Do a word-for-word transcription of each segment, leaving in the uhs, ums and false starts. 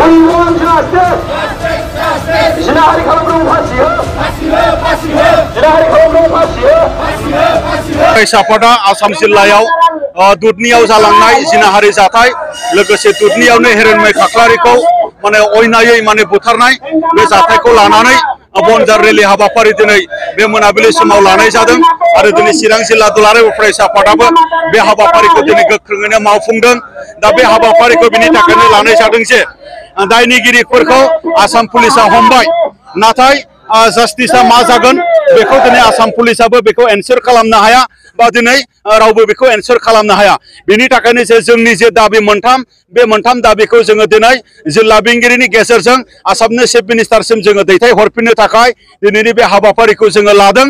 We want justice. Jinahari खालामदों फांसी हो. Jinahari खालामदों फांसी हो. सापटा आसाम जिल्लायाव दुधनियाव जालांनाय जिनाहारि जाथाय लोगोसे दुधनियावनो हेरेनमै खाख्लारिखौ माने अयनायै माने बुथारनाय बे जाथायखौ लानानै बनजार रेलि हाबाफारि दिनै बे मोनाबिलि समाव लानाय जादों आरो दिनै चिरां जिल्ला दुलाराय फरायसा आफादाबो बे हाबाफारिखौ दिनै गोख्रोङैनो मावफुंदों। दा बे हाबाफारिखौ बिनि थाखायनो लानाय जादों जे दायनिगिरिफोरखौ आसाम पुलिसा हमबाय नाथाय जास्टिसा मा जागोन बेखौ दिनै आसाम पुलिसाबो बेखौ एनसार खालामनो हाया बा दिनै रावबो बेखौ एनसार खालामनो हाया। बेनि थाखायनो जे जोंनि जे दाबि मोनथाम बे मोनथाम दाबिखौ जोङो दिनै जिल्ला बेंगिरिनि गेजेरजों आसामनि चिफ मिनिस्टारसिम जोङो दैथायहरफिननो थाखाय दिनैनि बे हाबाफारिखौ जोङो लादों।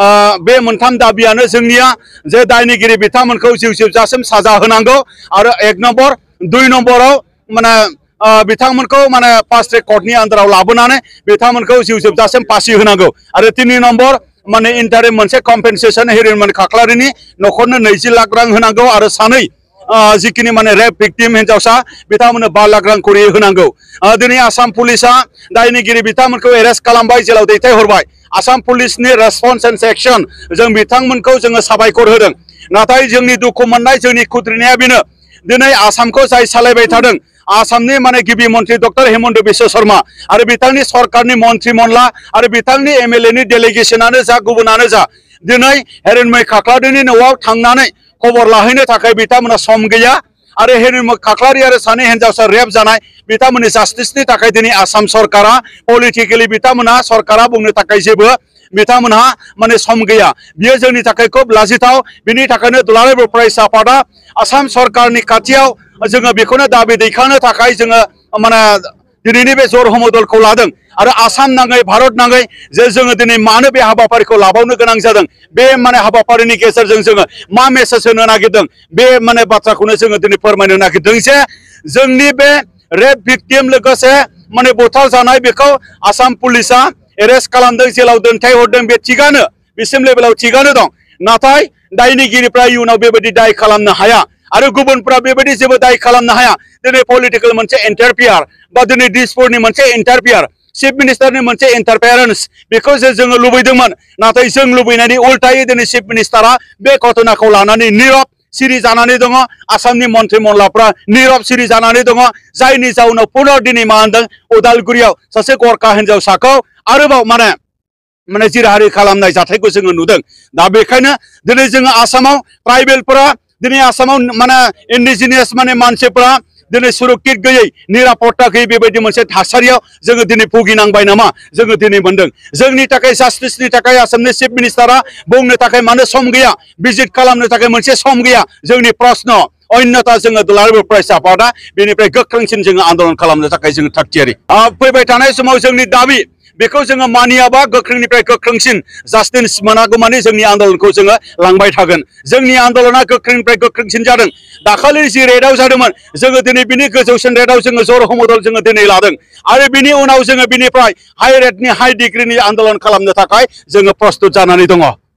बे मोनथाम दाबियानो जोंनिया जे दायनिगिरि बिथांमोनखौ जिउ जोबजासिम साजा होनांगौ आरो एक नम्बर दुइ नम्बराव माने बिथांमोनखौ माने फास्ट ट्रेक कर्टनि आन्दाराव लाबोनानै बिथांमोनखौ जिउ जोबजासिम फासि होनांगौ आरो तिन नम्बर माने इन्टारिम मोनसे कम्पेनसेसन हेरेनमै खाख्लारिनि न'खरनो नैजि लाख रां होनांगौ आरो सानै जिखिनि माने रेप भिक्टिम हिन्जावसा बिथांमोननो बा लाख रां करि होनांगौ। दिनै आसाम पुलिसा दायनिगिरि बिथांमोनखौ एरेस्ट खालामबाय जेलाव दैथायहरबाय आसाम पुलिसनि रेसपन्स एन्ड एक्शन जों बिथांमोनखौ जोङो साबायखर होदों। नाथाय जोंनि दुखु मोननाय जोंनि खुद्रिनाया बेनो दिनै आसामखौ जाय सालायबाय थादों आसामनि माने गिबि मन्त्रि डक्टर हेमन्त बिश्व शर्मा आरो बिथांनि सरकारनि मन्त्रि मनला आरो बिथांनि एम एल ए नि डेलिगेसनानो जा गुबुनानो जा दिनै हेरेनमै खाख्लारिनि न'आव थांनानै खबर लाहैनो थाखाय बिथांमोना सम गैया आरो हेरेनमै खाख्लारि आरो सानै हिन्जावसा रेप जानाय बिथांमोननि जास्टिसनि थाखाय दिनै आसाम सरकारा पलिटिकेलि बिथांमोना सरकारा बुंनो थाखाय जेबो बिथांमोनहा माने सम गैया। बियो जोंनि थाखाय खोब लाजिथाव। बिनि थाखायनो दुलाराय बर' फरायसा आफादा आसाम सरकारनि खाथियाव जोङो बेखौनो दाबि दैखांनो थाखाय जोङो माने दिनैनि बे जर हमदलखौ लादों आरो आसाम नाङै भारत नाङै जे जोङो दिनै मानो बे हाबाफारिखौ लाबावनो गोनां जादों बे माने हाबाफारिनि गेजेरजों जोङो मा मेसेज होनो नागिरदों बे माने बाथ्राखौनो जोङो दिनै फोरमायनो नागिरदों जे जोंनि बे रेप भिक्टिम लोगोसे माने बुथार जानाय बेखौ आसाम पुलिसा एरेस्ट खालामदों जेलाव दोनथायहरदों बे थिगानो बिसिम लेभेलाव थिगानो दं। नाथाय दायनिगिरिफ्रा इयुनाव बेबायदि दाय खालामनो हाया आरो गुबुनफ्रा बेबायदि जेबो दाय खालामनो हाया। दिनै पलिटिकेल मोनसे इन्टारफियार बा दिनै डिसपुरनि मोनसे इन्टारफियार चिफ मिनिस्टारनि मोनसे इन्टारफेरेन्स बेखौ जे जोङो लुबैदोंमोन नाथाय जों लुबैनायनि उल्टायै दिनै चिफ मिनिस्टारा बे घटनाखौ लानानै नीरब सिरि जानानै दङ। आसामनि मन्त्रि मनलाफ्रा नीरब सिरि जानानै दङ जायनि जाउनाव पुनः दिनै मा होनदों उदालगुरियाव सासे गरखा हिन्जावसाखौ आरोबाव माने माने जिराहारि खालामनाय जाथायखौ जोङो नुदों। दा बेखायनो दिनै जोङो आसामाव ट्राइबेलफोरा दिनै आसामाव माने इन्डिजिनियास माने मानसिफोरा दिनै सुरक्षित गैयै निरापत्ता गैयै बेबायदि मोनसे थासारियाव जोङो दिनै भुगिनांबाय नामा जोङो दिनै मोनदों। जोंनि थाखाय जास्टिसनि थाखाय आसामनि चिफ मिनिस्टारा बुंनो थाखाय मानो सम गैया भिजिट खालामनो थाखाय मोनसे सम गैया जोंनि प्रश्न अन्यथा जोङो दुलाराय बर' फरायसा आफादा बेनिफ्राय गोख्रोंसिन जोङो आन्दलन खालामनो थाखाय जोङो थागथियारि। फैबाय थानाय समाव जोंनि दाबि बेखौ जोङो मानियाबा गोख्रोंनिफ्राय गोख्रोंसिन जास्टिस मोनागौमानि जोंनि आन्दलनखौ जोङो लांबाय थागोन। जोंनि आन्दलना गोख्रोंनिफ्राय गोख्रोंसिन जादों। दाखालि जि रेटआव जादोंमोन जोङो दिनै बिनि गोजौसिन रेटआव जोङो जर हमदल जोङो दिनै लादों आरो बिनि उनाव जोङो बिनिफ्राय हाइ रेटनि हाइ डिग्रिनि आन्दलन खालामनो थाखाय जोङो प्रस्तुत जानानै दङ।